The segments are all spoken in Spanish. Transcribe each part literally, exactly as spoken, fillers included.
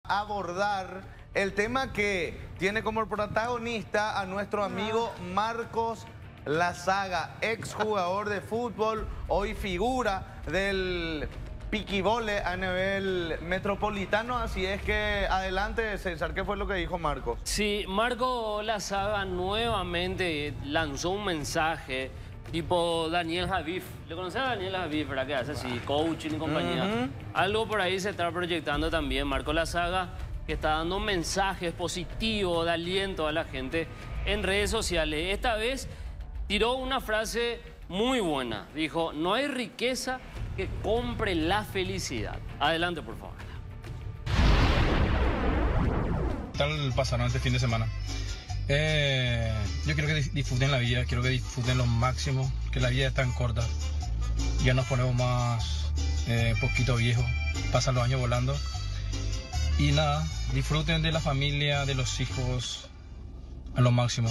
abordar el tema que tiene como protagonista a nuestro amigo Marcos Lazaga, exjugador de fútbol, hoy figura del piquibole a nivel metropolitano. Así es que adelante, César, ¿qué fue lo que dijo Marcos? Sí, Marcos Lazaga nuevamente lanzó un mensaje tipo Daniel Javif. ¿Le conoces a Daniel Javif, verdad? Que hace así, coaching y compañía. Uh-huh. Algo por ahí se está proyectando también. Marcos Lazaga, que está dando mensajes positivos de aliento a la gente en redes sociales. Esta vez tiró una frase muy buena. Dijo, no hay riqueza que compre la felicidad. Adelante, por favor. ¿Qué tal pasaron este fin de semana? Eh, yo quiero que disfruten la vida, quiero que disfruten lo máximo, que la vida es tan corta. Ya nos ponemos más eh, poquito viejos, pasan los años volando. Y nada, disfruten de la familia, de los hijos, a lo máximo.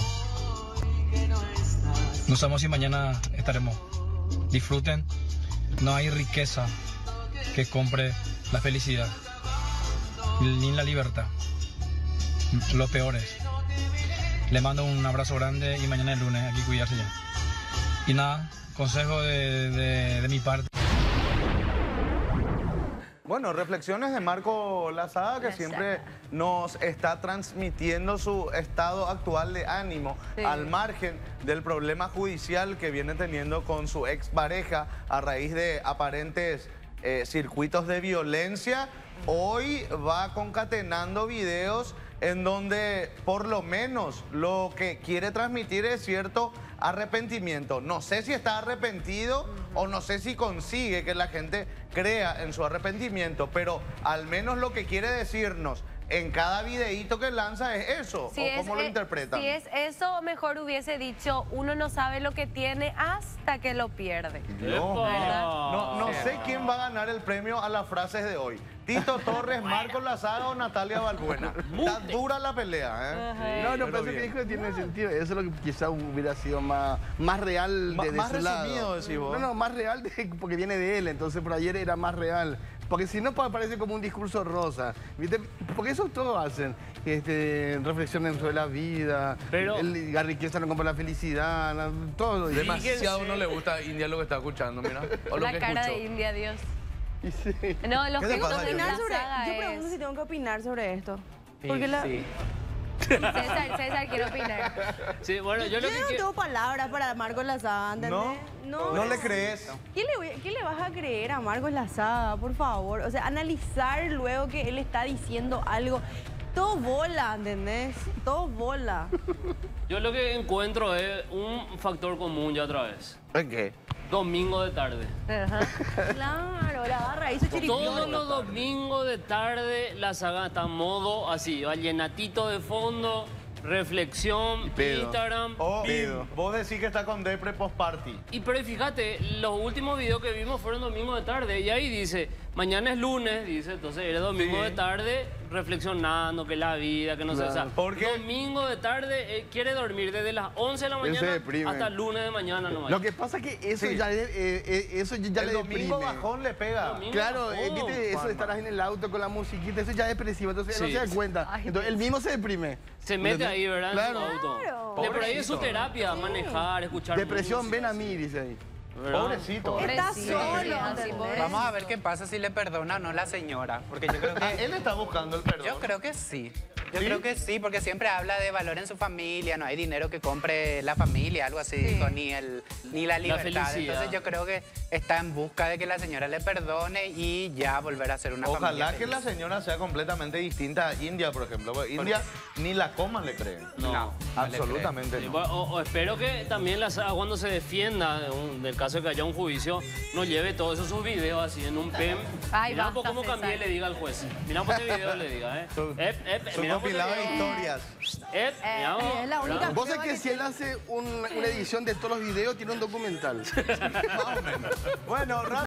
No sabemos si mañana estaremos. Disfruten. No hay riqueza que compre la felicidad, ni la libertad. Lo peor es. Le mando un abrazo grande y mañana es lunes, aquí cuidarse ya. Y nada, consejo de, de, de mi parte. Bueno, reflexiones de Marcos Lazaga, que siempre nos está transmitiendo su estado actual de ánimo, sí, al margen del problema judicial que viene teniendo con su expareja a raíz de aparentes eh, circuitos de violencia. Hoy va concatenando videos en donde por lo menos lo que quiere transmitir es cierto arrepentimiento. No sé si está arrepentido o no sé si consigue que la gente crea en su arrepentimiento, pero al menos lo que quiere decirnos en cada videíto que lanza es eso. Si ¿O es, cómo lo eh, interpretan? Si es eso, mejor hubiese dicho, uno no sabe lo que tiene hasta que lo pierde. No, no, no sé quién va a ganar el premio a las frases de hoy. Tito Torres, bueno. Marcos Lazaga o Natalia Balbuena. Está dura la pelea, ¿eh? Sí, no, no, pero eso que dijo tiene sentido. Eso es lo que quizá hubiera sido más, más real de, de más su resumido, lado. decís vos. No, no, más real de, porque viene de él. Entonces, por ayer era más real. Porque si no parece como un discurso rosa, ¿viste? Porque eso todos hacen, este, reflexionen sobre la vida, pero el, la riqueza no compra la felicidad, todo. Demasiado no le gusta a India lo que está escuchando, mira. O lo la que cara escuchó. de India, Dios. Sí. No, los que opinar opinar sobre, yo es... pregunto si tengo que opinar sobre esto. Sí, porque la... sí. César, César, quiero opinar. Sí, bueno, yo, yo lo que no quiero... tengo palabras para Marcos Lazaga, ¿entendés? ¿No? No, ¿No le crees? ¿Qué le, voy a- ¿Qué le vas a creer a Marcos Lazaga, por favor? O sea, analizar luego que él está diciendo algo. Todo bola, ¿entendés? Todo bola. Yo lo que encuentro es un factor común ya otra vez. ¿En qué? Domingo de tarde. Ajá. Claro, la barra hizo chiripión. Todos los domingos de tarde Lazaga está en modo así, vallenatito de fondo, reflexión, Instagram. O vos decís que está con depre post-party. Y pero fíjate, los últimos videos que vimos fueron domingo de tarde. Y ahí dice, mañana es lunes, dice, entonces era domingo Sí. de tarde, reflexionando, que la vida, que no sé. O sea, ¿Por qué? domingo de tarde eh, quiere dormir desde las once de la Él se mañana deprime. hasta el lunes de mañana nomás. Lo que pasa es que eso Sí. ya, eh, eh, eso ya El le domingo deprime. bajón le pega. Domingo Claro, bajón, eh, viste, eso Juanma. de estar en el auto con la musiquita, eso ya es depresivo, entonces él Sí. no se da cuenta. Ay, Entonces él mismo se deprime. Se mete ahí, ¿verdad? Claro. En su auto. Claro. De por ahí es su Pobrecito. terapia, manejar, escuchar Depresión, música, ven a sí. mí, dice ahí. ¿Verdad? Pobrecito. Está Pobrecito, solo, sí, ¿entendés? pobrecito. Vamos a ver qué pasa si le perdona o no la señora, porque yo creo Ah, que él está buscando el perdón. yo creo que sí. Yo ¿Sí? creo que sí, porque siempre habla de valor en su familia, no hay dinero que compre la familia, algo así, Sí. dijo, ni el ni la libertad. felicidad. Entonces yo creo que está en busca de que la señora le perdone y ya volver a ser una familia. Ojalá que feliz. la señora sea completamente distinta a India, por ejemplo. Porque India ni la coma le creen. No, no le Absolutamente Sí, no. bueno, o, o espero que también la Saga, cuando se defienda de un- del caso de que haya un juicio, no lleve todos esos sus videos así en un P E M. Ay, Mirá basta, por cómo César. cambié, le diga al juez. Mirá por ese video, le diga, ¿eh? Su- Ep, ep, Son mirá por ese compilados de video. historias. Ep, mirá vos, es la única- ¿verdad? Vos sabés que si él hace un- una edición de todos los videos, tiene un documental. Más o menos. Bueno, rápido.